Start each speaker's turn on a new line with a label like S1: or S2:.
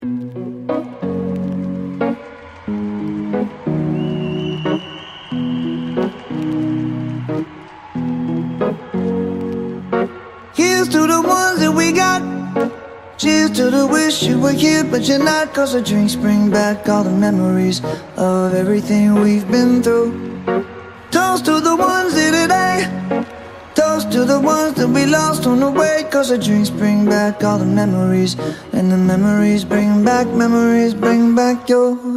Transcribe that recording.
S1: Here's to the ones that we got. Cheers to the wish you were here but you're not. 'Cause the drinks bring back all the memories of everything we've been through. Toast to the ones here today. Toast to the ones that we lost on the way. 'Cause the drinks bring back all the memories, and the memories bring back your